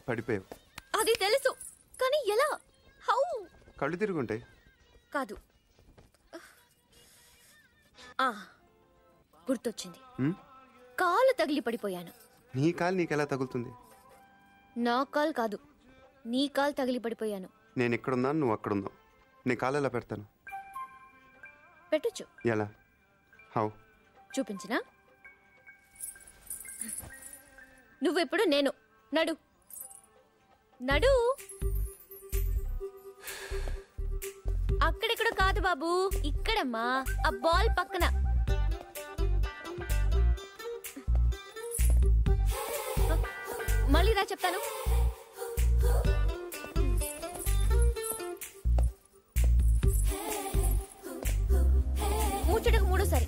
పడిపోయావు. అది తెలుసు, కానీ ఎలా? హౌ? కళ్ళు తిరుగుంటాయి. కాదు, గుర్తొచ్చింది. కాలు తగిలి పడిపోయాను. నీ కాలు నీకెలా తగులుతుంది? నా కాలు కాదు, నీ కాలు తగిలి పడిపోయాను. నేను ఎక్కడున్నాను, నువ్వు అక్కడున్నావు. నీ కాలు ఎలా పెడతాను? పెట్టొచ్చు. ఎలా? హౌ? చూపించినా? నువ్వెప్పుడు నేను. నడు నడు. అక్కడెక్కడ కాదు బాబు, ఇక్కడమ్మా, ఆ బాల్ పక్కన. మళ్ళీ రా చెప్తాను. ముచ్చటకు మూడోసారి.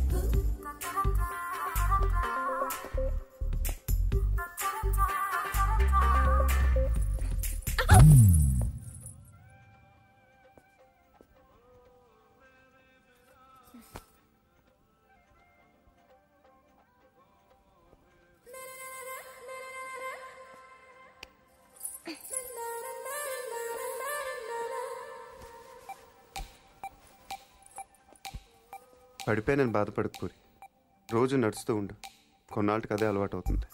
పడిపోయానని బాధపడకు పూరి. రోజు నడుస్తూ ఉండు, కొన్నాళ్ళకి అదే అలవాటు అవుతుంది.